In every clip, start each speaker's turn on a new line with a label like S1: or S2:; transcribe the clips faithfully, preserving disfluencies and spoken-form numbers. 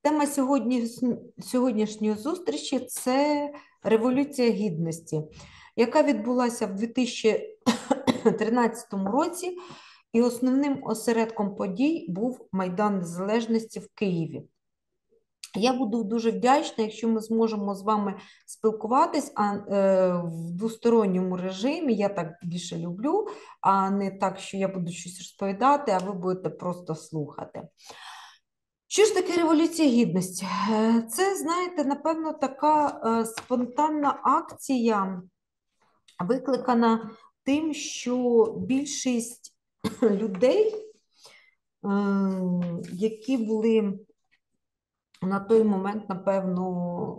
S1: Тема сьогодні, сьогоднішньої зустрічі – це Революція Гідності, яка відбулася в дві тисячі тринадцятому році, і основним осередком подій був Майдан Незалежності в Києві. Я буду дуже вдячна, якщо ми зможемо з вами спілкуватись а, е, в двосторонньому режимі. Я так більше люблю, а не так, що я буду щось розповідати, а ви будете просто слухати. Що ж таке Революція Гідності? Це, знаєте, напевно, така е, спонтанна акція, викликана тим, що більшість людей, е, які були на той момент, напевно,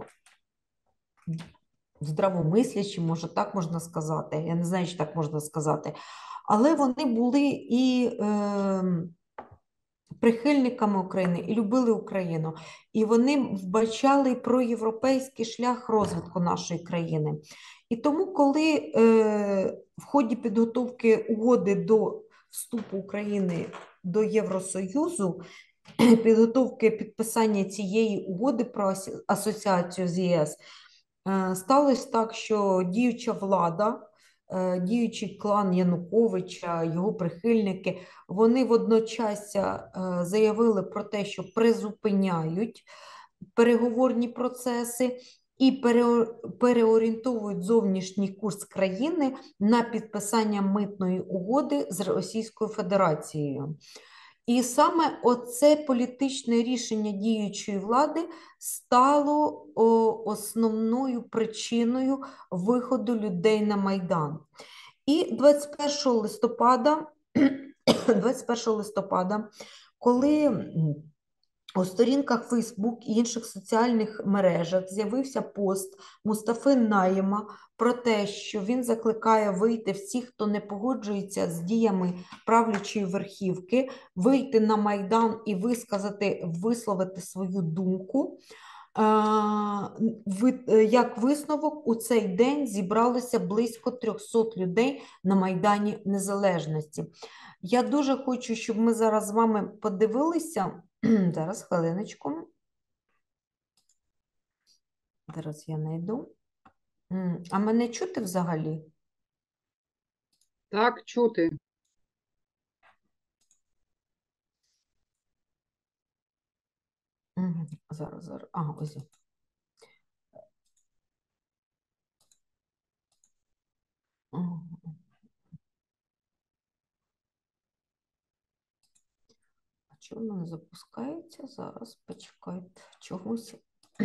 S1: здравомислячі, може так можна сказати, я не знаю, чи так можна сказати, але вони були і е, прихильниками України, і любили Україну, і вони вбачали проєвропейський шлях розвитку нашої країни. І тому, коли е, в ході підготовки угоди до вступу України до Євросоюзу, підготовки підписання цієї угоди про асоціацію з ЄС, сталося так, що діюча влада, діючий клан Януковича, його прихильники, вони водночас заявили про те, що призупиняють переговорні процеси і переорієнтовують зовнішній курс країни на підписання митної угоди з Російською Федерацією. І саме оце політичне рішення діючої влади стало основною причиною виходу людей на Майдан. І двадцять першого листопада, двадцять першого листопада, коли у сторінках Фейсбук і інших соціальних мережах з'явився пост Мустафи Найєма про те, що він закликає вийти всіх, хто не погоджується з діями правлячої верхівки, вийти на Майдан і висказати, висловити свою думку. Як висновок, у цей день зібралося близько трьохсот людей на Майдані Незалежності. Я дуже хочу, щоб ми зараз з вами подивилися. Зараз, хвилиночку. Зараз я знайду. А мене чути взагалі?
S2: Так, чути.
S1: Зараз, зараз. Ага, ось. А чого воно не запускається? Зараз, почекайте, чогось.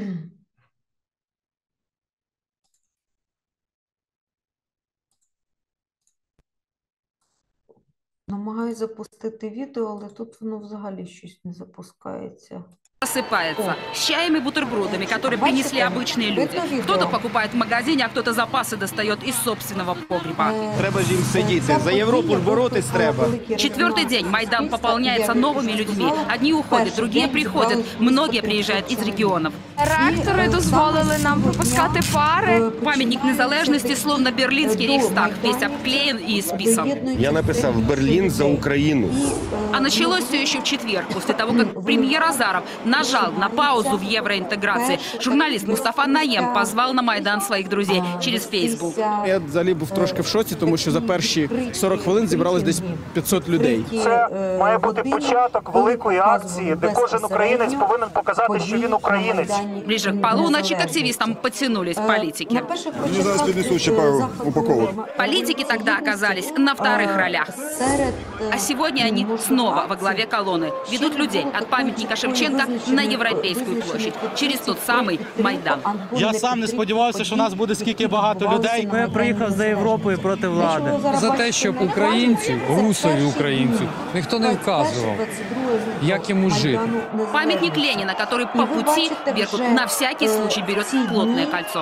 S1: Намагаюсь запустити відео, але тут воно взагалі щось не запускається.
S3: Осыпается с чаем и бутербродами, которые принесли обычные люди. Кто-то покупает в магазине, а кто-то запасы достает из собственного погреба.
S4: Треба ж їм сидіти. За Європу ж боротись треба.
S3: Четвертый день Майдан пополняется новыми людьми. Одни уходят, другие приходят. Многие приезжают из регионов.
S5: Ректори дозволили нам пропускати пари.
S3: Памятник незалежности, словно берлинский Рейхстаг, весь обклеен и исписан.
S4: Я написав «Берлін за Україну».
S3: А началось все еще в четверг, после того, как премьер Азаров нажал на паузу в евроинтеграции. Журналист Мустафа Найєм позвал на Майдан своих друзей через Фейсбук.
S6: Я взагалі був трошки в шоці, тому що за перші сорок хвилин зібралось десь п'ятсот людей.
S7: Це має бути початок великої акції, де кожен українець повинен показати, що він українець.
S3: Ближе к полуночи к активистам подтянулись политики.
S8: Мне зараз принесут еще пару упаковок.
S3: Политики тогда оказались на вторых ролях. А сегодня они снова во главе колонны. Ведут людей от памятника Шевченко на Європейську площадь, через тот самий Майдан.
S9: Я сам не сподівався, що нас буде скільки багато людей.
S10: Я приїхав за Європою проти влади.
S11: За те, щоб українців, русові українців, ніхто не вказував, як йому жити.
S3: Памятник Ленина, который по пути Беркут на всякий случай берет плотное кольцо.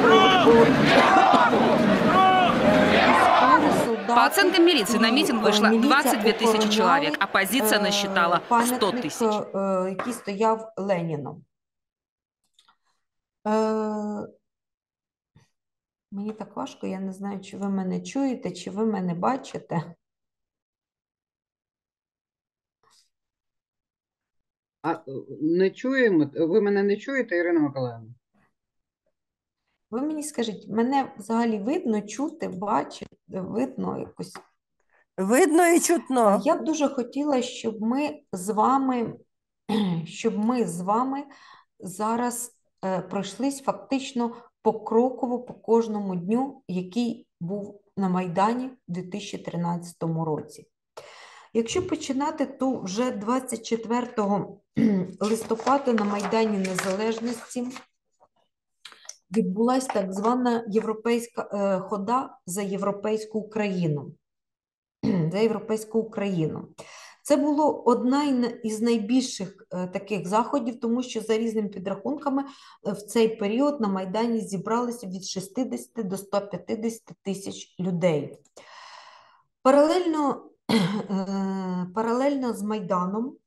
S3: По оценкам милиции, на митинг вышло двадцать две тысячи человек. Оппозиция насчитала сто тысяч.
S1: Який стояв Леніном. Мені так важко, я не знаю, чи ви мене чуєте, чи ви мене бачите.
S2: А не чуємо? Ви мене не чуєте, Ірина Миколаївна?
S1: Ви мені скажіть, мене взагалі видно, чути, бачити, видно якось?
S12: Видно і чутно.
S1: Я б дуже хотіла, щоб ми з вами, щоб ми з вами зараз е, пройшлись фактично покроково по кожному дню, який був на Майдані у дві тисячі тринадцятому році. Якщо починати, то вже двадцять четвертого листопада на Майдані Незалежності відбулася так звана європейська е, хода за європейську Україну. За європейську Україну. Це було одна із найбільших е, таких заходів, тому що за різними підрахунками е, в цей період на Майдані зібралися від шістдесяти до ста п'ятдесяти тисяч людей. Паралельно, е, паралельно з Майданом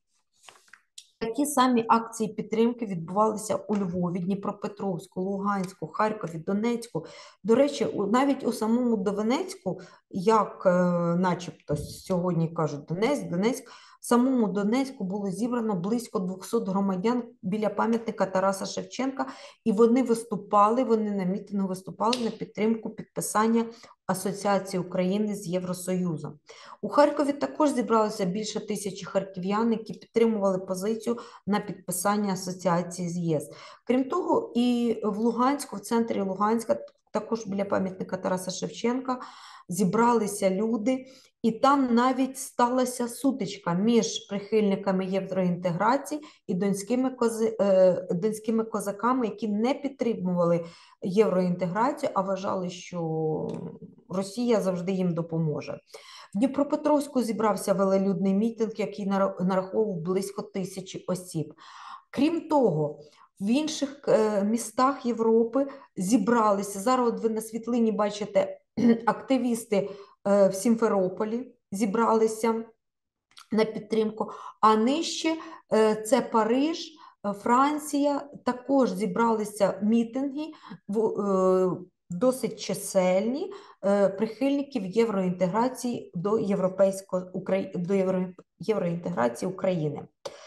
S1: такі самі акції підтримки відбувалися у Львові, Дніпропетровську, Луганську, Харкові, Донецьку. До речі, навіть у самому Донецьку, як начебто сьогодні кажуть Донецьк, Донецьк, в самому Донецьку було зібрано близько двохсот громадян біля пам'ятника Тараса Шевченка, і вони виступали, вони на мітингу виступали на підтримку підписання Асоціації України з Євросоюзом. У Харкові також зібралося більше тисячі харків'ян, які підтримували позицію на підписання асоціації з ЄС. Крім того, і в Луганську, в центрі Луганська, також біля пам'ятника Тараса Шевченка, зібралися люди, і там навіть сталася сутичка між прихильниками євроінтеграції і донськими, кози, е, донськими козаками, які не підтримували євроінтеграцію, а вважали, що Росія завжди їм допоможе. В Дніпропетровську зібрався велелюдний мітинг, який нараховував близько тисячі осіб. Крім того, в інших е, містах Європи зібралися, зараз от ви на світлині бачите, активісти е, в Сімферополі зібралися на підтримку, а нижче е, це Париж, Франція, також зібралися мітинги в, е, досить чисельні е, прихильників євроінтеграції до, європейського, до євро, євроінтеграції України.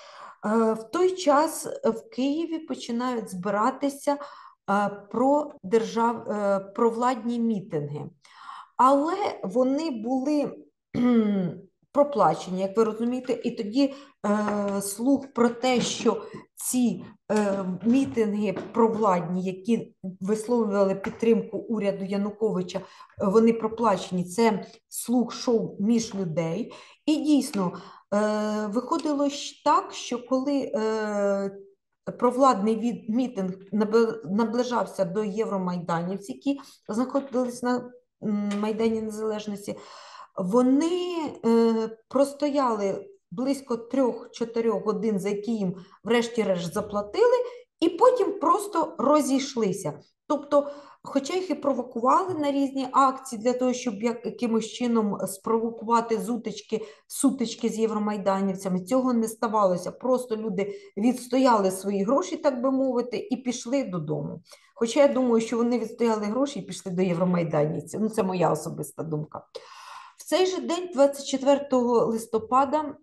S1: Е, в той час в Києві починають збиратися е, про держав, е, провладні мітинги, але вони були проплачені, як ви розумієте, і тоді е, слух про те, що ці е, мітинги провладні, які висловлювали підтримку уряду Януковича, вони проплачені, це слух шов між людей. І дійсно, е, виходило так, що коли е, провладний від, мітинг наближався до євромайданівців, які знаходились на Майдані Незалежності, вони е, простояли близько трьох-чотирьох годин, за які їм врешті-решт заплатили, і потім просто розійшлися. Тобто, хоча їх і провокували на різні акції для того, щоб якимось чином спровокувати зутички, сутички з євромайданівцями, цього не ставалося. Просто люди відстояли свої гроші, так би мовити, і пішли додому. Хоча я думаю, що вони відстояли гроші і пішли до євромайданівців. Ну, це моя особиста думка. В цей же день, двадцять четвертого листопада,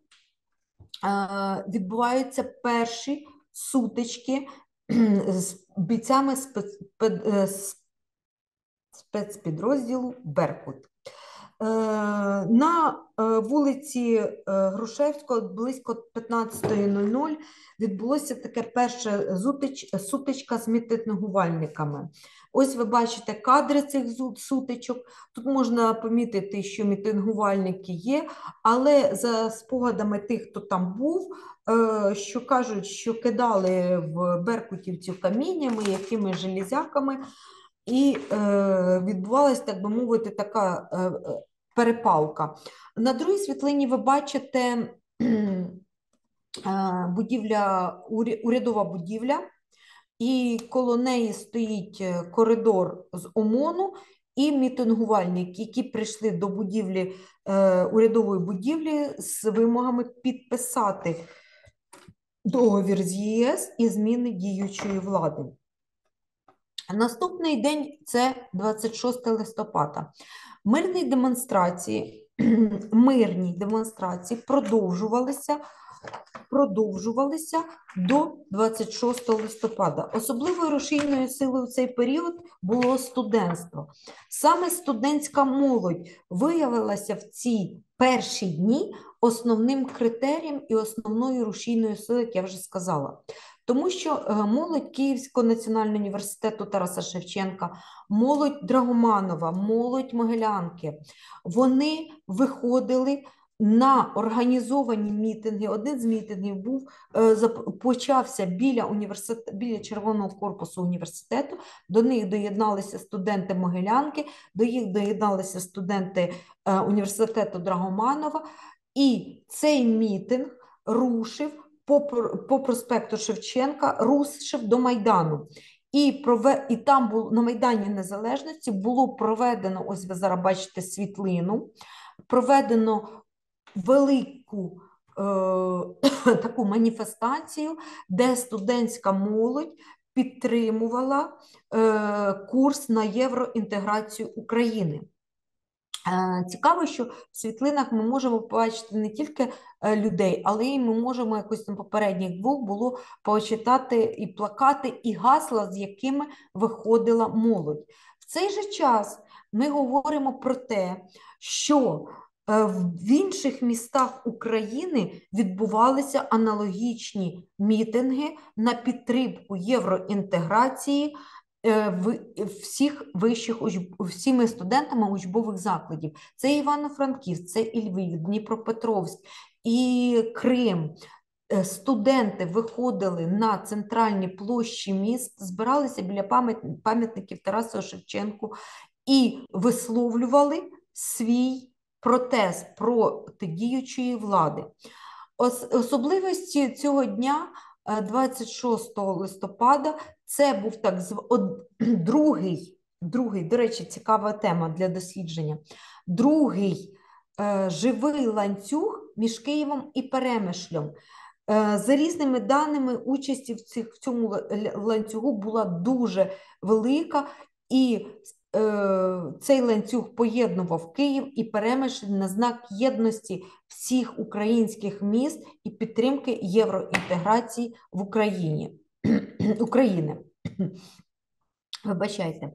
S1: відбуваються перші сутички з бійцями спецпідрозділу «Беркут». На вулиці Грушевського близько п'ятнадцятої нуль нуль відбулося таке перша сутичка з мітингувальниками. Ось ви бачите кадри цих сутичок. Тут можна помітити, що мітингувальники є, але за спогадами тих, хто там був, що кажуть, що кидали в беркутівців каміннями, якими железяками, і відбувалася, так би мовити, така перепалка. На другій світлині ви бачите будівля, урядова будівля, і коло неї стоїть коридор з ОМОНу і мітингувальники, які прийшли до будівлі, урядової будівлі з вимогами підписати договір з ЄС і зміни діючої влади. Наступний день – це двадцять шостого листопада. Мирні демонстрації, мирні демонстрації продовжувалися продовжувалися до двадцять шостого листопада. Особливою рушійною силою в цей період було студентство. Саме студентська молодь виявилася в ці перші дні основним критерієм і основною рушійною силою, як я вже сказала. Тому що молодь Київського національного університету Тараса Шевченка, молодь Драгоманова, молодь Могилянки, вони виходили на організовані мітинги. Один з мітингів був, почався біля, університет, біля Червоного корпусу університету, до них доєдналися студенти Могилянки, до їх доєдналися студенти університету Драгоманова, і цей мітинг рушив по, по проспекту Шевченка, рушив до Майдану. І, прове... і там було, на Майдані Незалежності було проведено, ось ви зараз бачите світлину, проведено велику е, таку маніфестацію, де студентська молодь підтримувала е, курс на євроінтеграцію України. Е, цікаво, що в світлинах ми можемо побачити не тільки е, людей, але й ми можемо якось на попередніх двох було почитати і плакати, і гасла, з якими виходила молодь. В цей же час ми говоримо про те, що в інших містах України відбувалися аналогічні мітинги на підтримку євроінтеграції всіх вищих, всіми студентами учбових закладів. Це Івано-Франківськ, це і Львів, Дніпропетровськ, і Крим. Студенти виходили на центральні площі міст, збиралися біля пам'ятників Тарасу Шевченку і висловлювали свій протест проти діючої влади. Ос особливості цього дня, двадцять шостого листопада, це був так зв... другий, другий, до речі, цікава тема для дослідження, другий е, живий ланцюг між Києвом і Перемишлем. Е, за різними даними, участі в, цих, в цьому ланцюгу була дуже велика, і цей ланцюг поєднував Київ і Перемишль на знак єдності всіх українських міст і підтримки євроінтеграції в Україні. України. Вибачайте.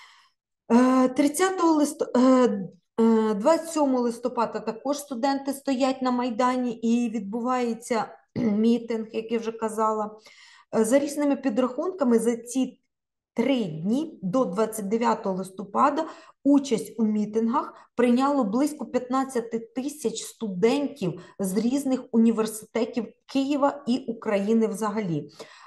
S1: тридцятого листопада, двадцять сьомого листопада також студенти стоять на Майдані і відбувається мітинг, як я вже казала. За різними підрахунками, за ці три дні до двадцять дев'ятого листопада участь у мітингах прийняло близько п'ятнадцять тисяч студентів з різних університетів Києва і України взагалі.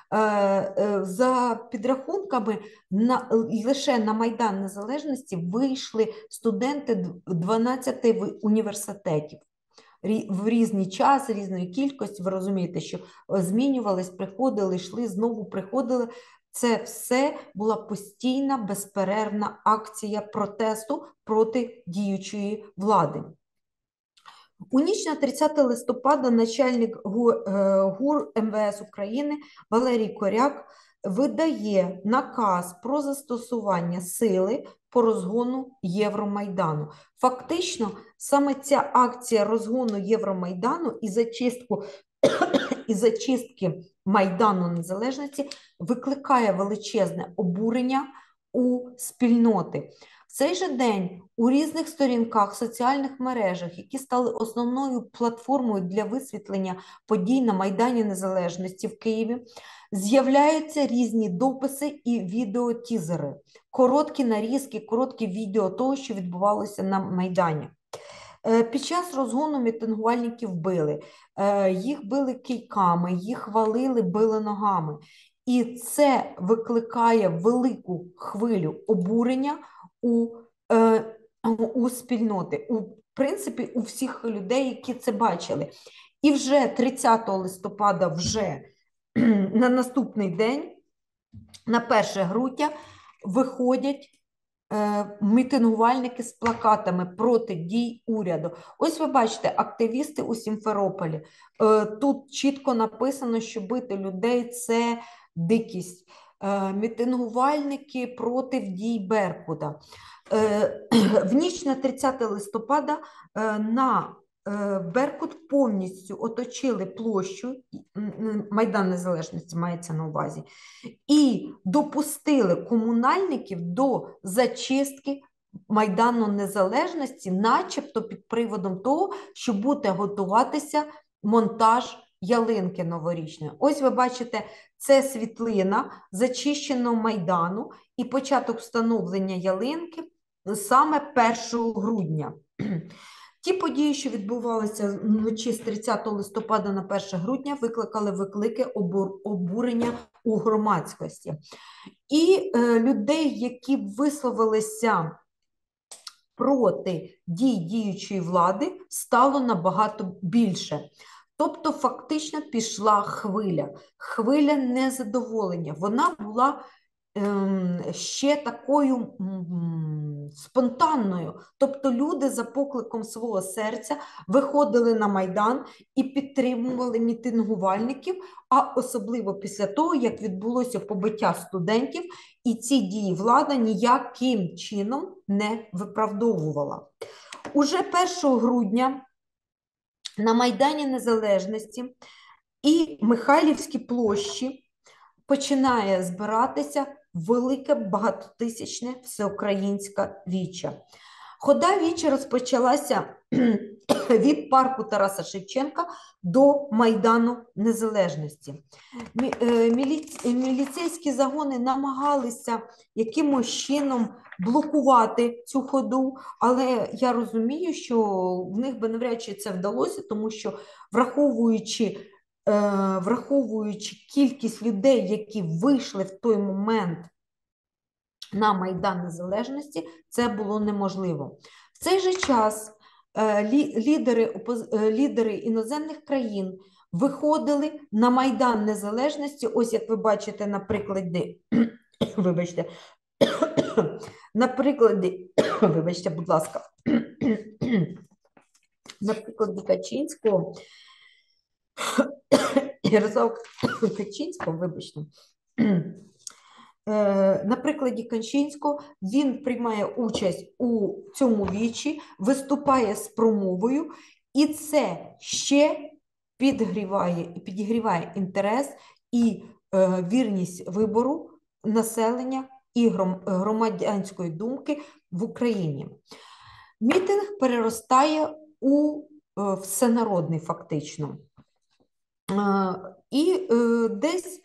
S1: За підрахунками, на, лише на Майдан Незалежності вийшли студенти дванадцяти університетів. В різний час, різної кількості, ви розумієте, що змінювались, приходили, йшли, знову приходили. Це все була постійна, безперервна акція протесту проти діючої влади. У ніч на тридцяте листопада начальник ГУР ем ве ес України Валерій Коряк видає наказ про застосування сили по розгону Євромайдану. Фактично, саме ця акція розгону Євромайдану і зачистку і зачистки Майдану Незалежності викликає величезне обурення у спільноти. В цей же день у різних сторінках, соціальних мережах, які стали основною платформою для висвітлення подій на Майдані Незалежності в Києві, з'являються різні дописи і відеотізери, короткі нарізки, короткі відео того, що відбувалося на Майдані. Під час розгону мітингувальників били, їх били кийками, їх валили, били ногами. І це викликає велику хвилю обурення у, у спільноти, у принципі, у всіх людей, які це бачили. І вже тридцятого листопада, вже на наступний день, на перше грудня, виходять мітингувальники з плакатами проти дій уряду. Ось ви бачите, активісти у Сімферополі. Тут чітко написано, що бити людей – це дикість. Мітингувальники проти дій Беркута. В ніч на тридцяте листопада на Беркут повністю оточили площу, Майдан Незалежності мається на увазі, і допустили комунальників до зачистки Майдану Незалежності, начебто під приводом того, що буде готуватися монтаж ялинки новорічної. Ось ви бачите, це світлина зачищеного Майдану і початок встановлення ялинки саме першого грудня. Ті події, що відбувалися вночі з тридцятого листопада на перше грудня, викликали виклики обурення у громадськості. І е, людей, які висловилися проти дій діючої влади, стало набагато більше. Тобто фактично пішла хвиля, хвиля незадоволення. Вона була ем, ще такою м, спонтанною. Тобто люди за покликом свого серця виходили на Майдан і підтримували мітингувальників, а особливо після того, як відбулося побиття студентів, і ці дії влада ніяким чином не виправдовувала. Уже першого грудня на Майдані Незалежності і Михайлівській площі починає збиратися велике багатотисячне всеукраїнська віча. Хода вічі розпочалася від парку Тараса Шевченка до Майдану Незалежності. Міліцейські загони намагалися якимось чином блокувати цю ходу, але я розумію, що в них би навряд чи це вдалося, тому що враховуючи, е, враховуючи кількість людей, які вийшли в той момент на Майдан Незалежності, це було неможливо. В цей же час е, лі, лідери, опоз, е, лідери іноземних країн виходили на Майдан Незалежності, ось як ви бачите на прикладі, вибачте, на прикладі, вибачте, будь ласка, на прикладі Качинського, Ярослава Качинського, вибачте, на прикладі Качинського він приймає участь у цьому вічі, виступає з промовою, і це ще підгріває, підігріває інтерес і е, вірність вибору населення і громадянської думки в Україні. Мітинг переростає у е, всенародний фактично. Е, і е, десь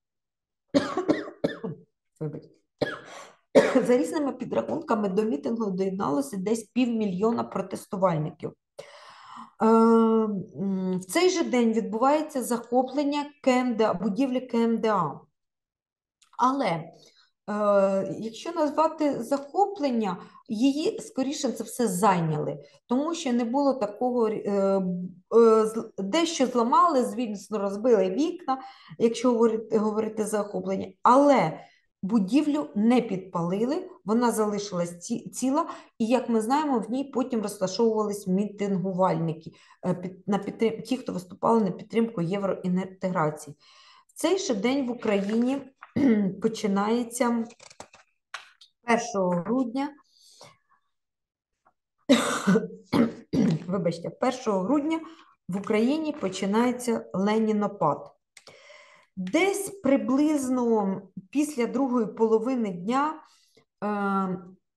S1: за різними підрахунками до мітингу доєдналося десь півмільйона протестувальників. В цей же день відбувається захоплення КМДА, будівлі КМДА. Але якщо назвати захоплення, її, скоріше за все, зайняли, тому що не було такого, дещо зламали, звісно, розбили вікна, якщо говорити, говорити захоплення, але будівлю не підпалили, вона залишилась ці, ціла, і, як ми знаємо, в ній потім розташовувались мітингувальники, на підтрим... ті, хто виступали на підтримку євроінтеграції. В цей же день в Україні починається першого грудня, вибачте, першого грудня в Україні починається Ленінопад. Десь приблизно після другої половини дня, е,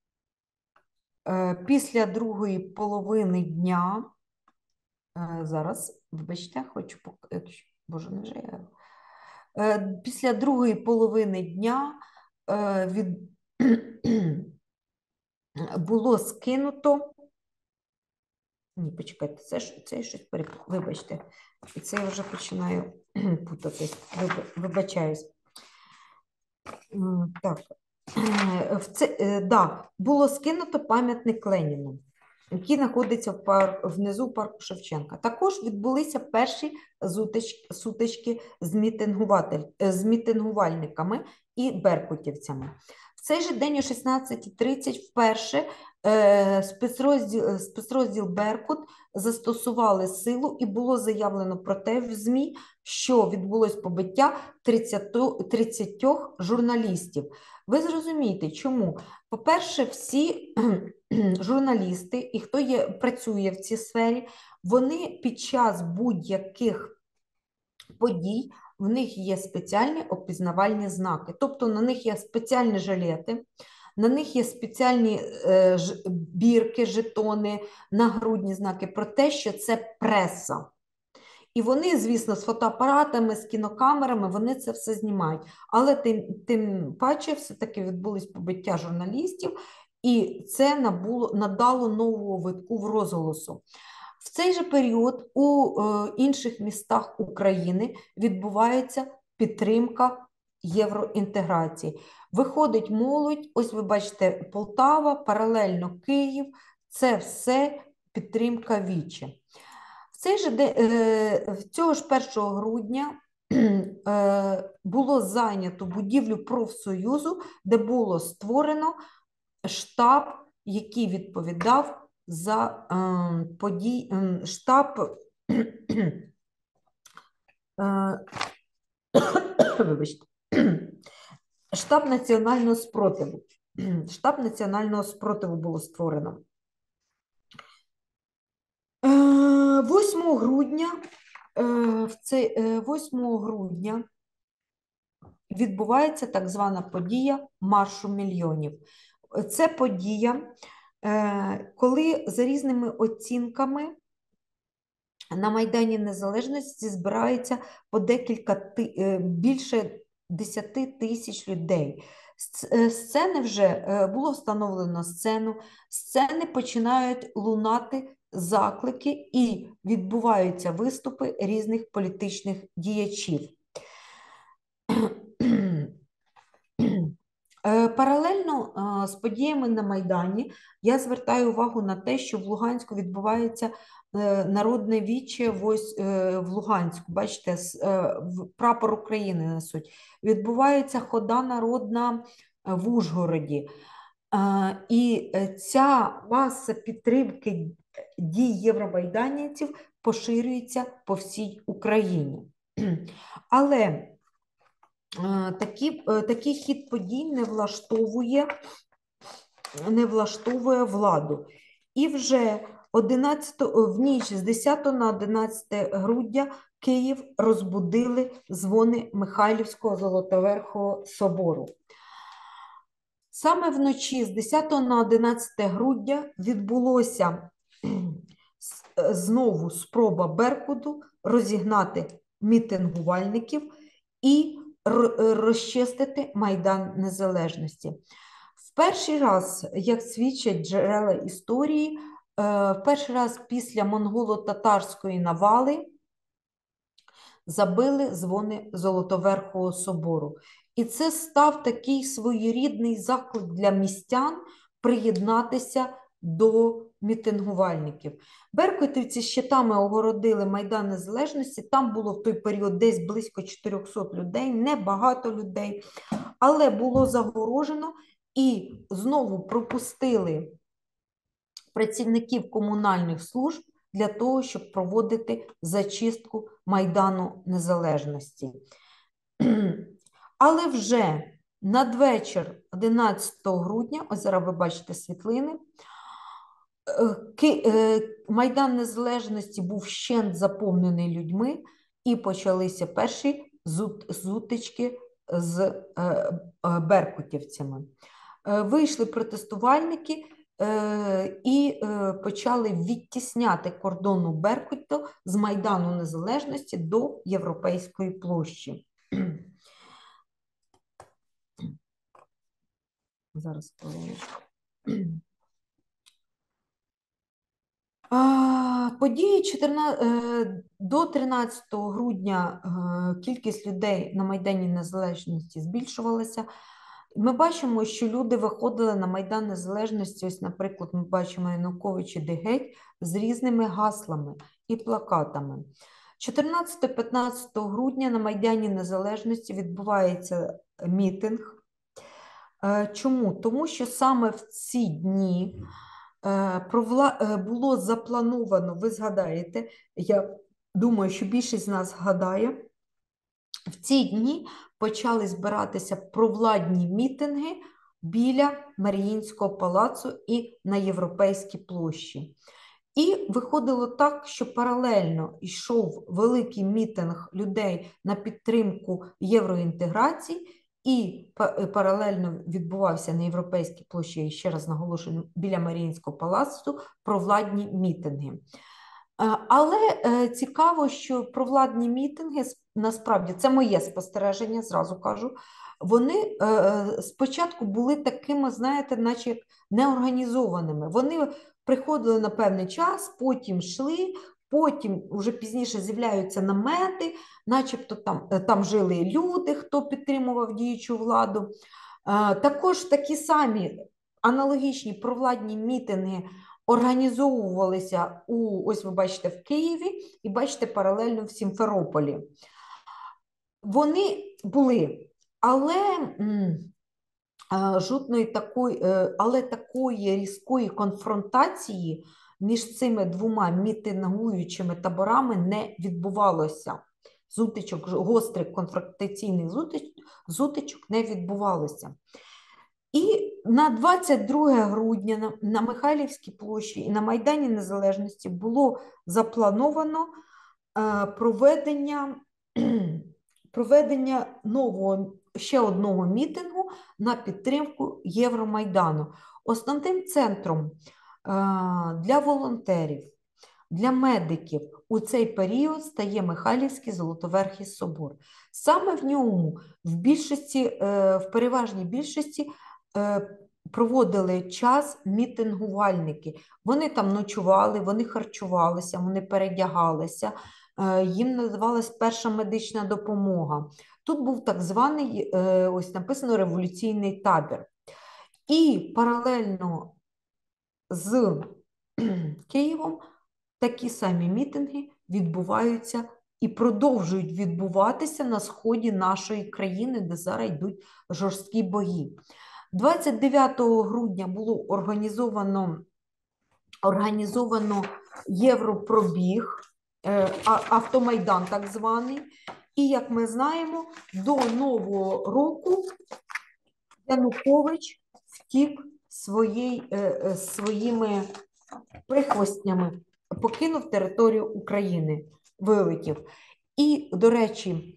S1: е, після другої половини дня, е, зараз, вибачте, хочу, якщо, боже, не вже я, е, після другої половини дня е, від, було скинуто, ні, почекайте, це, це щось перепутало, вибачте, це я вже починаю путатись, вибачаюсь. Так, в це, да, було скинуто пам'ятник Леніну, який знаходиться в пар, внизу парку Шевченка. Також відбулися перші сутички, сутички з, з мітингувальниками і беркутівцями. В цей же день о шістнадцятій тридцять вперше спецрозділ, спецрозділ «Беркут» застосували силу і було заявлено про те в ЗМІ, що відбулось побиття тридцяти журналістів. Ви зрозумієте, чому? По-перше, всі журналісти і хто є, працює в цій сфері, вони під час будь-яких подій, в них є спеціальні опізнавальні знаки. Тобто на них є спеціальні жилети, на них є спеціальні е, ж, бірки, жетони, нагрудні знаки про те, що це преса. І вони, звісно, з фотоапаратами, з кінокамерами, вони це все знімають. Але тим, тим паче все-таки відбулись побиття журналістів, і це набуло, надало нового витку в розголосу. В цей же період у е, інших містах України відбувається підтримка євроінтеграції. Виходить молодь, ось ви бачите, Полтава, паралельно Київ, це все підтримка Вічі. В цей же день, е, цього ж першого грудня е, було зайнято будівлю профсоюзу, де було створено штаб, який відповідав за е, подій, е, штаб, е, вибачте, штаб національного спротиву. Штаб національного спротиву було створено. восьмого грудня, в цей, восьмого грудня відбувається так звана подія Маршу мільйонів. Це подія, коли за різними оцінками на Майдані Незалежності збирається по декілька, більше десяти тисяч людей. Сцени вже, було встановлено сцену, сцени починають лунати заклики і відбуваються виступи різних політичних діячів. Паралельно з подіями на Майдані я звертаю увагу на те, що в Луганську відбувається народне віче в Луганську. Бачите, прапор України несуть. Відбувається хода народна в Ужгороді. І ця маса підтримки дій євромайданівців поширюється по всій Україні. Але такі, такий хід подій не влаштовує, не влаштовує владу. І вже одинадцятого, в ніч з десятого на одинадцяте грудня Київ розбудили дзвони Михайлівського Золотоверхового собору. Саме вночі з десятого на одинадцяте грудня відбулося знову спроба Беркуту розігнати мітингувальників і розчистити Майдан Незалежності. В перший раз, як свідчать джерела історії, в перший раз після монголо-татарської навали забили дзвони Золотоверхового собору. І це став такий своєрідний заклик для містян приєднатися до мітингувальників. Беркутівці щитами огородили Майдан Незалежності, там було в той період десь близько чотирьохсот людей, небагато людей, але було загорожено і знову пропустили працівників комунальних служб для того, щоб проводити зачистку Майдану Незалежності. Але вже надвечір одинадцятого грудня, ось зараз ви бачите світлини, Майдан Незалежності був вщент заповнений людьми і почалися перші зутички з беркутівцями. Вийшли протестувальники і почали відтісняти кордону Беркуту з Майдану Незалежності до Європейської площі. Зараз хвилиночку. Події чотирнадцятого, до тринадцятого грудня кількість людей на Майдані Незалежності збільшувалася. Ми бачимо, що люди виходили на Майдан Незалежності, ось, наприклад, ми бачимо Янукович іде геть, з різними гаслами і плакатами. чотирнадцятого-п'ятнадцятого грудня на Майдані Незалежності відбувається мітинг. Чому? Тому що саме в ці дні було заплановано, ви згадаєте, я думаю, що більшість з нас згадає, в ці дні почали збиратися провладні мітинги біля Маріїнського палацу і на Європейській площі. І виходило так, що паралельно йшов великий мітинг людей на підтримку євроінтеграції, і паралельно відбувався на Європейській площі, я ще раз наголошую, біля Маріїнського палацу провладні мітинги. Але цікаво, що провладні мітинги, насправді, це моє спостереження, зразу кажу, вони спочатку були такими, знаєте, наче як неорганізованими. Вони приходили на певний час, потім йшли, потім вже пізніше з'являються намети, начебто там, там жили люди, хто підтримував діючу владу. Також такі самі аналогічні провладні мітинги організовувалися у, ось ви бачите, в Києві і бачите паралельно в Сімферополі. Вони були, але жодної такої, але такої різкої конфронтації між цими двома мітингуючими таборами не відбувалося. Зутичок, гострих конфронтаційних зутичок не відбувалося. І на двадцять друге грудня на, на Михайлівській площі і на Майдані Незалежності було заплановано е, проведення, проведення нового, ще одного мітингу на підтримку Євромайдану. Основним центром е, для волонтерів, для медиків у цей період стає Михайлівський Золотоверхий собор. Саме в ньому, в більшості, е, в переважній більшості, проводили час мітингувальники. Вони там ночували, вони харчувалися, вони передягалися, їм надавалась перша медична допомога. Тут був так званий, ось написано, революційний табір. І паралельно з Києвом такі самі мітинги відбуваються і продовжують відбуватися на сході нашої країни, де зараз йдуть жорсткі бої. двадцять дев'ятого грудня було організовано, організовано Європробіг, автомайдан так званий. І, як ми знаємо, до Нового року Янукович втік своєї, своїми прихвостнями, покинув територію України, вилетів. І, до речі,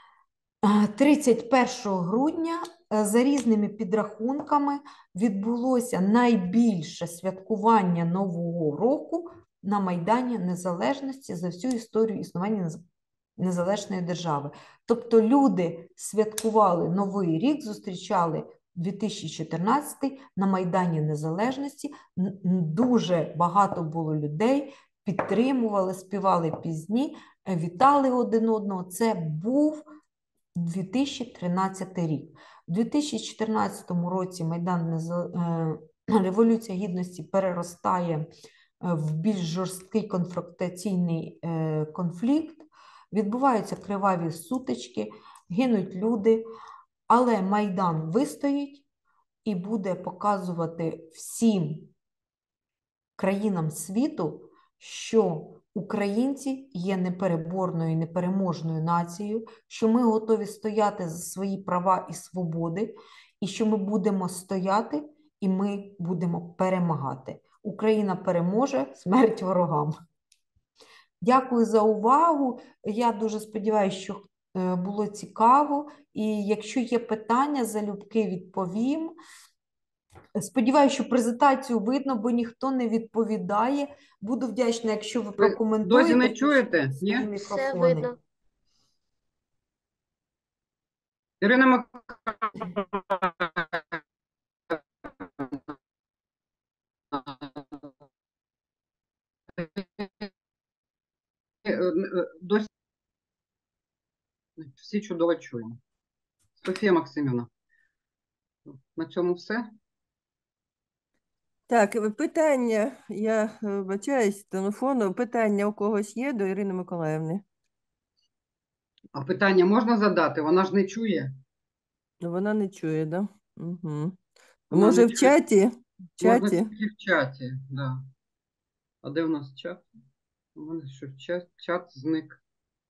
S1: тридцять першого грудня за різними підрахунками відбулося найбільше святкування Нового року на Майдані Незалежності за всю історію існування незалежної держави. Тобто люди святкували Новий рік, зустрічали дві тисячі чотирнадцятий на Майдані Незалежності. Дуже багато було людей, підтримували, співали пісні, вітали один одного. Це був дві тисячі тринадцятий рік. У дві тисячі чотирнадцятому році Майдан Революція Гідності переростає в більш жорсткий конфронтаційний конфлікт, відбуваються криваві сутички, гинуть люди, але Майдан вистоїть і буде показувати всім країнам світу, що українці є непереборною і непереможною нацією, що ми готові стояти за свої права і свободи, і що ми будемо стояти, і ми будемо перемагати. Україна переможе, смерть ворогам. Дякую за увагу. Я дуже сподіваюся, що було цікаво. І якщо є питання, залюбки відповім. Сподіваюся, що презентацію видно, бо ніхто не відповідає. Буду вдячна, якщо ви прокоментуєте.
S2: Досі не чуєте? Ні?
S13: Все видно.
S2: Ірина Миколаївна. Досі всі чудово чуємо. Софія Максимівна. На цьому все?
S12: Так, питання, я вибачаюсь з телефону, питання у когось є до Ірини Миколаївни?
S2: А питання можна задати? Вона ж не чує.
S12: Вона не чує, так? Да? Угу. Може в чаті? В
S2: Можна
S12: чаті?
S2: тільки в чаті, да. А де в нас чат? У мене що чат, чат зник.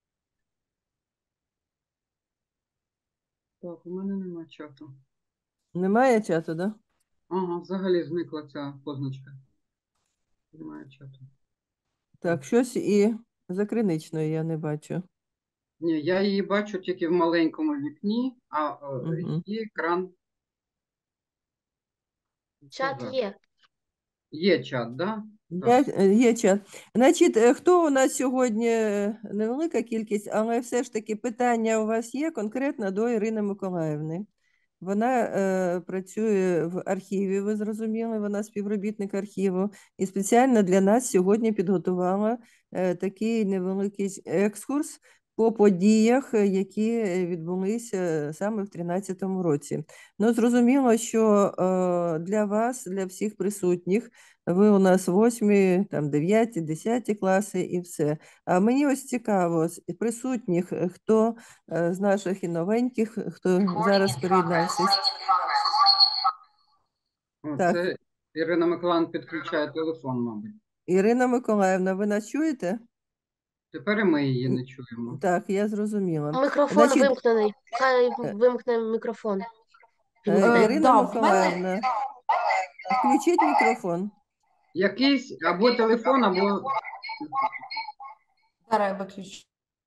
S2: Так, у мене нема чату.
S12: Немає чату, да?
S2: Ага, взагалі зникла ця позначка. Немає чату.
S12: Так, щось і за Криничною я не бачу.
S2: Ні, я її бачу тільки в маленькому вікні, а е,
S12: Угу.
S2: її екран.
S13: Чат є.
S2: Є чат, да?
S12: Є, є чат. Значить, е, хто у нас сьогодні, е, невелика кількість, але все ж таки питання у вас є конкретно до Ірини Миколаївни. Вона е, працює в архіві, ви зрозуміли, вона співробітник архіву. І спеціально для нас сьогодні підготувала е, такий невеликий екскурс по подіях, е, які відбулися саме в тринадцятому році. Ну, зрозуміло, що е, для вас, для всіх присутніх, ви у нас восьмі, там, дев'яті, десяті класи і все. А мені ось цікаво, з присутніх, хто е, з наших і новеньких, хто зараз приєднався.
S2: О,
S12: Так.
S2: Це Ірина Миколаївна підключає телефон, мабуть.
S12: Ірина Миколаївна, ви нас чуєте?
S2: Тепер і ми її не чуємо.
S12: Так, я зрозуміла.
S13: Мікрофон
S12: Значить,
S13: вимкнений. Хай вимкне мікрофон.
S12: е,
S1: Е,
S12: Ірина
S1: да, в мене-
S12: Миколаївна, включіть мікрофон.
S2: Якийсь або телефон, або
S1: Зараз я виключу.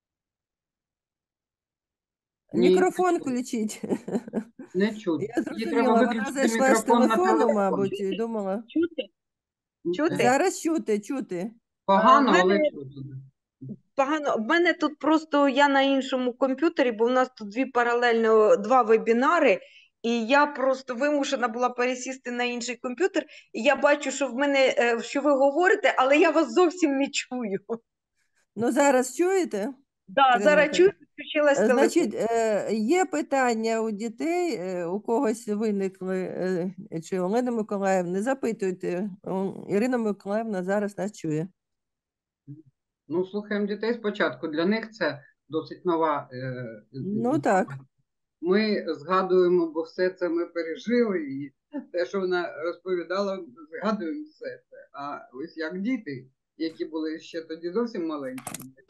S2: Ні,
S12: Мікрофон
S2: не чути.
S12: включіть.
S2: Не чути.
S12: Я
S2: Їй треба
S12: зрозуміла, вона
S2: виключити
S12: зайшла з
S2: мікрофон на
S12: телефону,
S2: телефон.
S12: мабуть, і думала.
S14: Чути? Чути?
S12: Зараз чути, чути.
S2: Погано,
S14: А, в
S2: але
S14: мене-
S2: чути.
S14: Погано. В мене тут просто я на іншому комп'ютері, бо в нас тут дві паралельно два вебінари, і я просто вимушена була пересісти на інший комп'ютер. І я бачу, що в мене е, що ви говорите, але я вас зовсім не чую.
S12: Ну, зараз чуєте?
S14: Да,
S12: Ірина
S14: зараз
S12: Миколаївна?
S14: чую, включилась телефон.
S12: Значить, е, є питання у дітей, е, у когось виникли, е, чи Олена Миколаївна, запитуйте. О, Ірина Миколаївна зараз нас чує.
S2: Ну, слухаємо дітей спочатку. Для них це досить нова. е,
S12: Ну так.
S2: Ми згадуємо, бо все це ми пережили, і те, що вона розповідала, згадуємо все це. А ось як діти, які були ще тоді зовсім маленькі.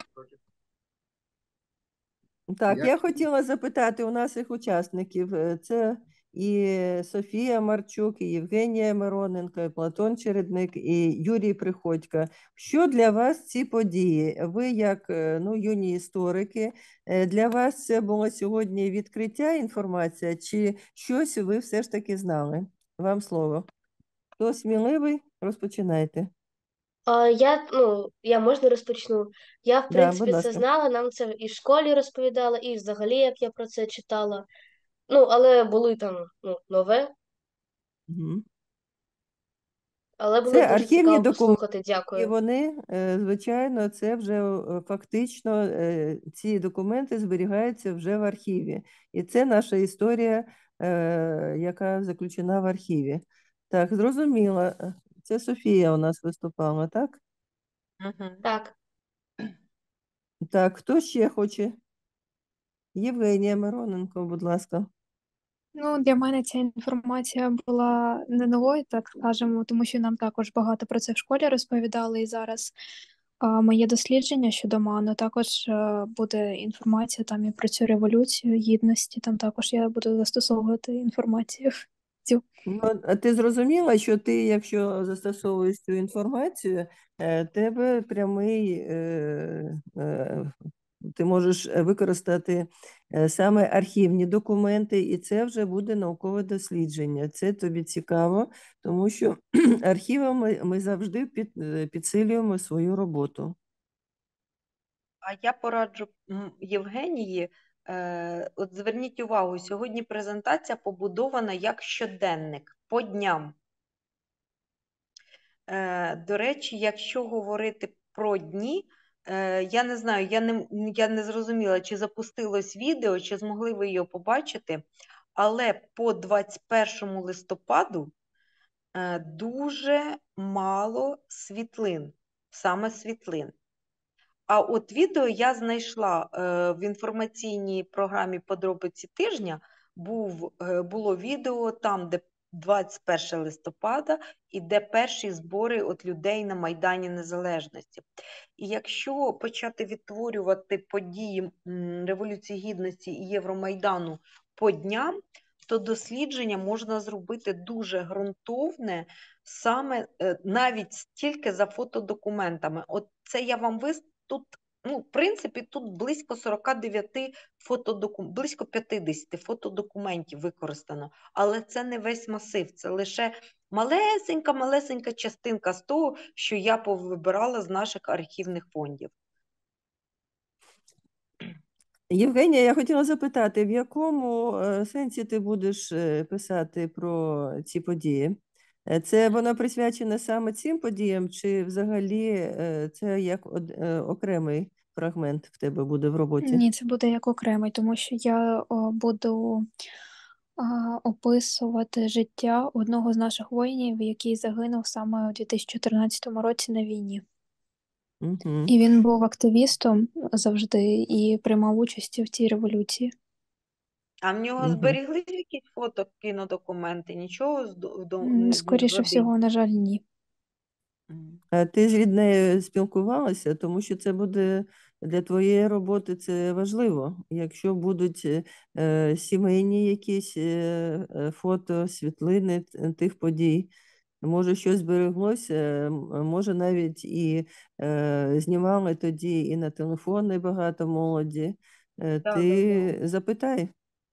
S12: Так,
S2: Як-
S12: я хотіла запитати у наших учасників. е, Це і Софія Марчук, і Євгенія Мироненко, і Платон Чередник, і Юрій Приходько. Що для вас ці події? Ви, як е, ну, юні історики, е, для вас це було сьогодні відкриття інформація, чи щось ви все ж таки знали? Вам слово. Хто сміливий, розпочинайте.
S13: А, я, ну, я можна розпочну. Я, в
S12: Да,
S13: принципі,
S12: будь
S13: це
S12: ласка.
S13: знала, нам це і в школі розповідала, і взагалі, як я про це читала. Ну, але були там ну, нове,
S12: Мгм.
S13: але було
S12: Це
S13: дуже
S12: архівні
S13: цікаво
S12: документи.
S13: послухати.
S12: І
S13: Дякую.
S12: вони, е, звичайно, це вже е, фактично е, ці документи зберігаються вже в архіві. І це наша історія, е, яка заключена в архіві. Так, зрозуміло. Це Софія у нас виступала, так?
S13: Так.
S12: Так, хто ще хоче? Євгенія Мироненко, будь ласка.
S15: Ну, для мене ця інформація була не новою, так скажемо, тому що нам також багато про це в школі розповідали. І зараз а, моє дослідження щодо МАНу, також а, буде інформація там і про цю революцію гідності. Там також я буду застосовувати інформацію. Цю.
S12: Ну, а ти зрозуміла, що ти, якщо застосовуєш цю інформацію, е, тебе прямий, е, е, ти можеш використати е, саме архівні документи, і це вже буде наукове дослідження. Це тобі цікаво, тому що архівами ми завжди під, е, підсилюємо свою роботу.
S14: А я пораджу м, Євгенії, е, от зверніть увагу, сьогодні презентація побудована як щоденник по дням. Е, до речі, якщо говорити про дні, е, я не знаю, я не, я не зрозуміла, чи запустилось відео, чи змогли ви його побачити, але по двадцять першому листопаду е, дуже мало світлин, саме світлин. А от відео я знайшла е, в інформаційній програмі «Подробиці тижня», був, е, було відео там, де двадцять перше листопада і де перші збори от людей на Майдані Незалежності. І якщо почати відтворювати події Революції Гідності і Євромайдану по дням, то дослідження можна зробити дуже ґрунтовне, саме навіть тільки за фотодокументами. От це я вам вис... тут, ну, в принципі, тут близько сорок дев'ять фотодокументів, близько п'ятдесят фотодокументів використано, але це не весь масив, це лише малесенька-малесенька частинка з того, що я повибирала з наших архівних фондів.
S12: Євгенія, я хотіла запитати, в якому сенсі ти будеш писати про ці події? Це вона присвячена саме цим подіям, чи взагалі це як окремий фрагмент в тебе буде в роботі?
S15: Ні, це буде як окремий, тому що я о, буду а, описувати життя одного з наших воїнів, який загинув саме у дві тисячі чотирнадцятому році на війні.
S12: Угу.
S15: І він був активістом завжди і приймав участь в цій революції.
S14: А в нього
S12: Угу.
S14: зберігли якісь фото, кінодокументи? Нічого з до, до,
S15: М,
S14: не
S15: Скоріше
S14: згадив?
S15: всього, на жаль, ні.
S12: А ти ж від неї спілкувалася, тому що це буде для твоєї роботи це важливо. Якщо будуть е, сімейні якісь е, е, фото, світлини т- тих подій, може щось збереглося, м, може навіть і е, знімали тоді і на телефони багато молоді. Е,
S14: Да,
S12: ти
S14: да, да.
S12: запитай.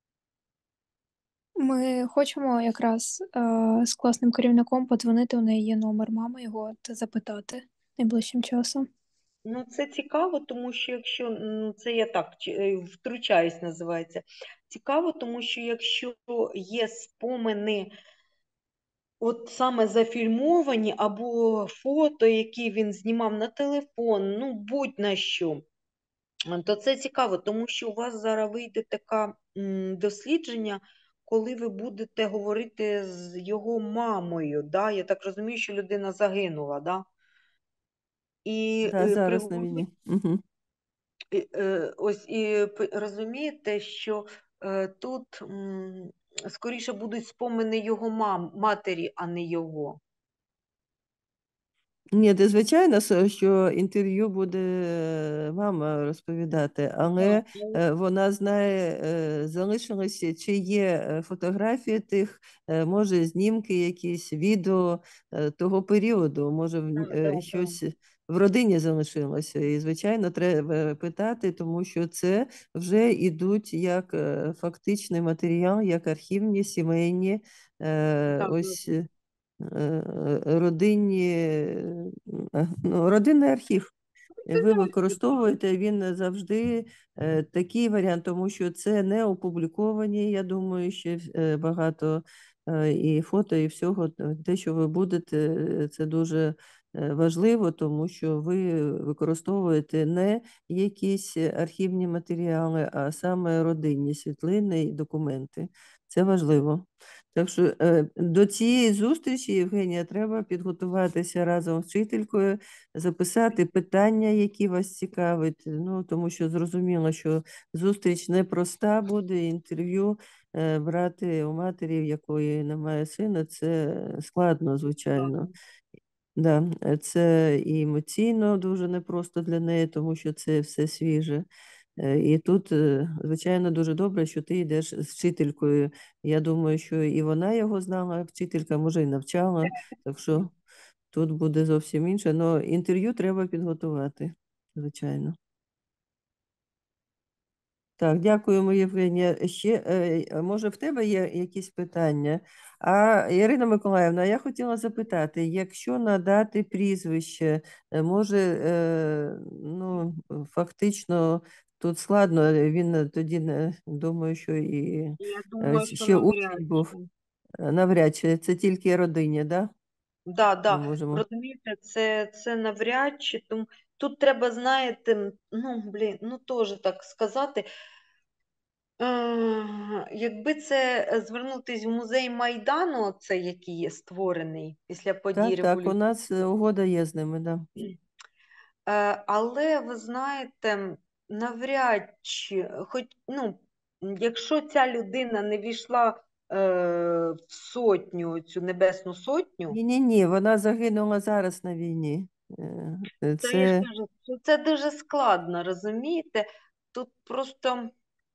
S15: Ми хочемо якраз е, з класним керівником подзвонити, у неї є номер мами його, та запитати найближчим часом.
S14: Ну, це цікаво, тому що якщо, ну, це я так чи- е, втручаюсь, називається. Цікаво, тому що якщо є спомини, от саме зафільмовані, або фото, які він знімав на телефон, ну, будь-на що, то це цікаво, тому що у вас зараз вийде таке дослідження, коли ви будете говорити з його мамою. Да? Я так розумію, що людина загинула, да? І
S12: Да,
S14: е, при
S12: зараз на
S14: говорі-
S12: війні. Угу.
S14: І, е, ось і п- розумієте, що е, тут м, скоріше будуть спомини його мам, матері, а не його.
S12: Ні, де звичайно, с- що інтерв'ю буде е, мама розповідати, але е, вона знає, е, залишилося, чи є е, фотографії тих, е, може, знімки, якісь відео е, того періоду, може, в-
S14: Да,
S12: е,
S14: да.
S12: щось в родині залишилося. І, звичайно, треба питати, тому що це вже йдуть як е, фактичний матеріал, як архівні, сімейні, е,
S14: Так,
S12: ось. е, родинні, е, ну, родинний архів. Ви використовуєте, він завжди е, такий варіант, тому що це не опубліковані, я думаю, ще е, багато е, і фото, і всього. Те, що ви будете, е, це дуже е, важливо, тому що ви використовуєте не якісь архівні матеріали, а саме родинні світлини і документи. Це важливо. Так що е, до цієї зустрічі, Євгенія, треба підготуватися разом з вчителькою, записати питання, які вас цікавить, ну, тому що зрозуміло, що зустріч непроста буде, інтерв'ю е, брати у матері, в якої немає сина, це складно, звичайно. Да, е, це і емоційно дуже непросто для неї, тому що це все свіже. Е, І тут, е, звичайно, дуже добре, що ти йдеш з вчителькою. Я думаю, що і вона його знала, вчителька, може, і навчала, так що тут буде зовсім інше. Але інтерв'ю треба підготувати, звичайно. Так, дякуємо, Євгенія. Ще, е, може, в тебе є якісь питання? А Ірина Миколаївна, я хотіла запитати, якщо надати прізвище, е, може, е, ну, фактично тут складно, він тоді, не, думаю, що і
S14: Я
S12: е,
S14: думаю, що
S12: ще
S14: навряд
S12: учень був.
S14: чи.
S12: Е, Навряд чи це тільки родині, да?
S14: Да,
S12: Ми
S14: да.
S12: можемо.
S14: Розумієте, це, це навряд чи. Тому... Тут треба, знаєте, ну, блін, ну, теж так сказати, Е, якби це е, звернутись в музей Майдану, це який є створений після подій
S12: Так, так, у
S14: революції.
S12: нас е, угода є з ними, да.
S14: Е, Але ви знаєте, навряд чи, хоч, ну, якщо ця людина не війшла в сотню, цю Небесну Сотню.
S12: Ні-ні-ні, вона загинула зараз на війні. Це...
S14: Та я ж кажу, це дуже складно, розумієте? Тут просто...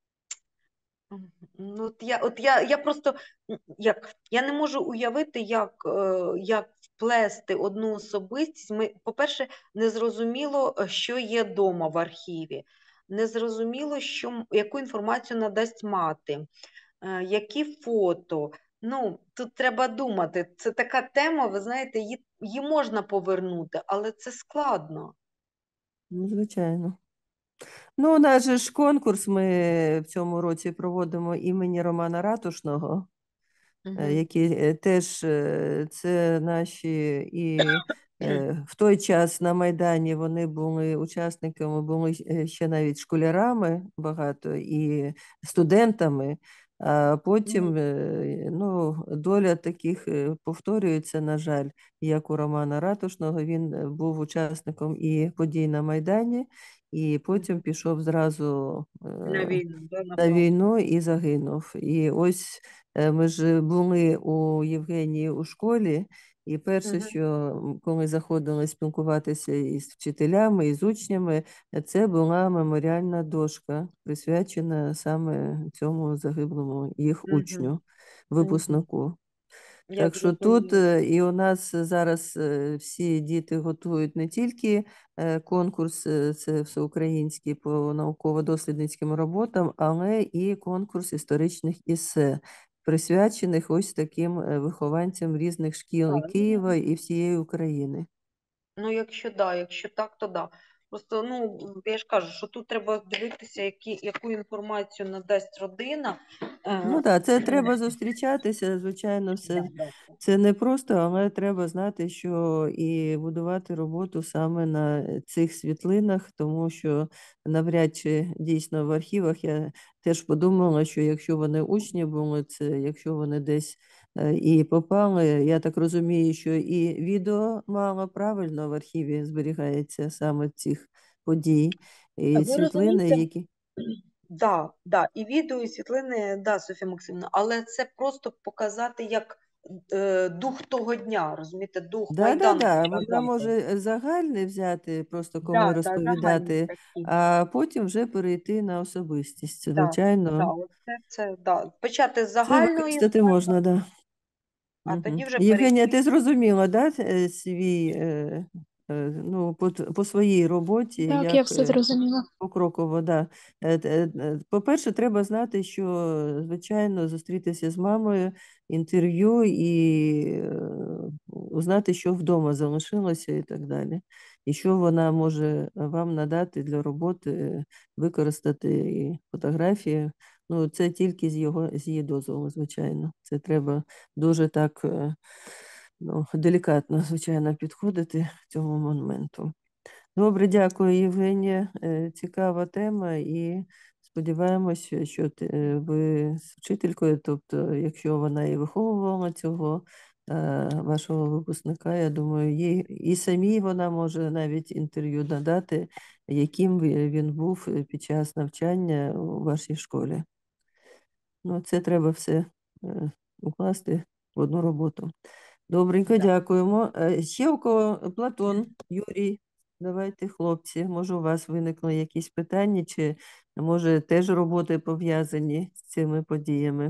S14: Ну, от я, от я, я просто як, я не можу уявити, як, як вплести одну особистість. Ми, по-перше, не зрозуміло, що є вдома в архіві. Не зрозуміло, що, яку інформацію надасть мати, які фото. Ну, тут треба думати. Це така тема, ви знаєте, її, її можна повернути, але це складно.
S12: Ну, звичайно. Ну, у нас же ж конкурс ми в цьому році проводимо імені Романа Ратушного,
S14: Угу.
S12: які теж це наші і в той час на Майдані вони були учасниками, були ще навіть школярами багато і студентами, а потім ну, доля таких повторюється, на жаль, як у Романа Ратушного. Він був учасником і подій на Майдані, і потім пішов зразу
S14: на війну,
S12: на війну і загинув. І ось ми ж були у Євгенії у школі, і перше,
S14: Угу.
S12: що коли заходили спілкуватися із вчителями, із учнями, це була меморіальна дошка, присвячена саме цьому загиблому їх
S14: Угу.
S12: учню, випускнику.
S14: Угу.
S12: Так що тут і у нас зараз всі діти готують не тільки конкурс, це всеукраїнський по науково-дослідницьким роботам, але і конкурс історичних есе, присвячених ось таким вихованцям різних шкіл і Києва, і всієї України.
S14: Ну, якщо да, якщо так, то да. Просто, ну, я ж кажу, що тут треба дивитися, які, яку інформацію надасть родина.
S12: Ну так, це треба зустрічатися, звичайно, все. Це не просто, але треба знати, що і будувати роботу саме на цих світлинах, тому що навряд чи дійсно в архівах я теж подумала, що якщо вони учні були, це якщо вони десь і попали, я так розумію, що і відео мало правильно в архіві зберігається саме цих подій, і
S14: Ви
S12: світлини,
S14: розумієте?
S12: які...
S14: Да, да, і відео, і світлини, да, Софія Максимівна, але це просто показати як е, дух того дня, розумієте, дух
S12: Да,
S14: Майдану.
S12: да, да.
S14: показати.
S12: Вона може загальне взяти, просто кому
S14: Да, да,
S12: розповідати,
S14: загальні такі.
S12: а потім вже перейти на особистість,
S14: Да,
S12: звичайно.
S14: да, оце, це, да. Почати з
S12: Це
S14: загальної,
S12: використати можна, да.
S14: а
S12: Мгм.
S14: тоді вже
S12: Євгенія,
S14: перейти.
S12: ти зрозуміла, да, е, свій, е, е, ну, по, по своїй роботі,
S15: Так,
S12: як
S15: я все
S12: е,
S15: зрозуміла.
S12: покроково, да. Е, е, е, По-перше, треба знати, що, звичайно, зустрітися з мамою, інтерв'ю і е, узнати, що вдома залишилося і так далі. І що вона може вам надати для роботи, використати і фотографії. Ну, це тільки з його, з її дозволу, звичайно. Це треба дуже так е, ну, делікатно, звичайно, підходити к цьому моменту. Добре, дякую, Євгенія. Е, Цікава тема, і сподіваємося, що ти, е, ви з вчителькою, тобто, якщо вона і виховувала цього е, вашого випускника, я думаю, їй і самій вона може навіть інтерв'ю надати, яким ви- він був під час навчання у вашій школі. Ну, це треба все е, укласти в одну роботу. Добренько, дякуємо. Е, Ще у кого Платон, Юрій, давайте, хлопці, може у вас виникли якісь питання, чи може теж роботи пов'язані з цими подіями?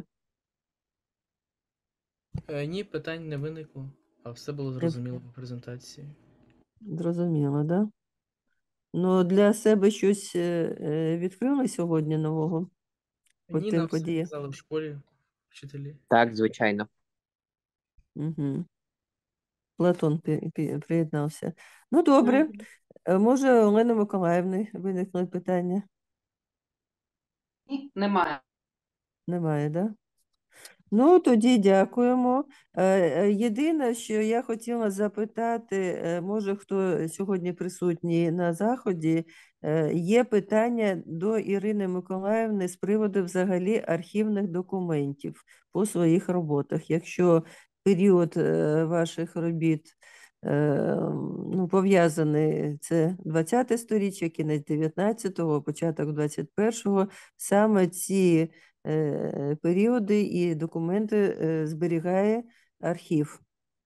S16: Е, Ні, питань не виникло, а все було зрозуміло по презентації.
S12: Зрозуміло, так? Да? Ну, для себе щось е, е, відкрили сьогодні нового по
S16: Ні,
S12: тим
S16: нам все
S12: подіям?
S16: казали в школі вчителі.
S17: Так, звичайно.
S12: Угу. Платон пі- пі- приєднався. Ну, добре. Е, Може, у Олени Миколаївни виникли питання?
S2: Ні, немає.
S12: Немає, так? Да? Ну, тоді дякуємо. Е, е, Єдине, що я хотіла запитати, е, може, хто сьогодні присутній на заході, е, є питання до Ірини Миколаївни з приводу взагалі архівних документів по своїх роботах. Якщо період е, ваших робіт е, ну, пов'язаний, це двадцяте сторіччя, кінець дев'ятнадцятого, початок двадцять першого, саме ці е, періоди і документи е, зберігає архів.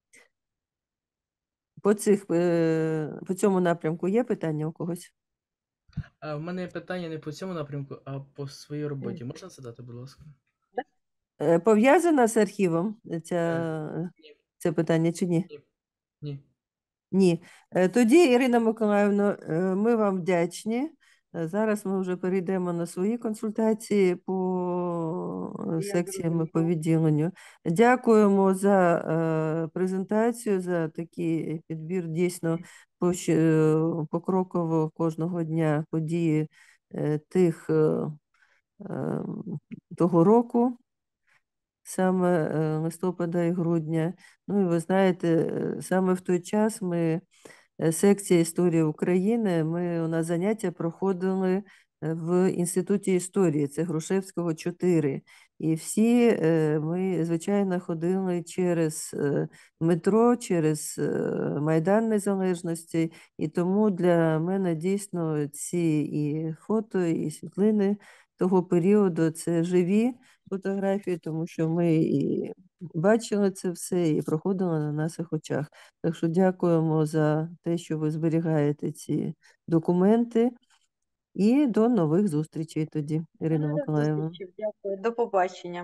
S12: По цих, е, по цьому напрямку є питання у когось?
S16: А в мене питання не по цьому напрямку, а по своїй роботі. Можна задати, будь ласка?
S12: Е, Пов'язана з архівом ця,
S16: Е,
S12: це питання чи ні?
S16: Ні.
S12: Ні. Е, Тоді, Ірина Миколаївна, е, ми вам вдячні. Е, Зараз ми вже перейдемо на свої консультації по е, секціям і по відділенню. Дякуємо за е, презентацію, за такий підбір дійсно пош- е, покроково кожного дня події е, тих е, е, того року, саме е, листопада і грудня. Ну і ви знаєте, е, саме в той час ми, е, секція історії України, ми у нас заняття проходили е, в Інституті історії, це Грушевського, чотири. І всі е, ми, звичайно, ходили через е, метро, через е, Майдан Незалежності. І тому для мене дійсно ці і фото, і світлини того періоду це живі фотографії, тому що ми і бачили це все і проходило на наших очах. Так що дякуємо за те, що ви зберігаєте ці документи. І до нових зустрічей тоді, Ірина
S14: До
S12: Миколаївна.
S14: зустрічі. Дякую. До побачення.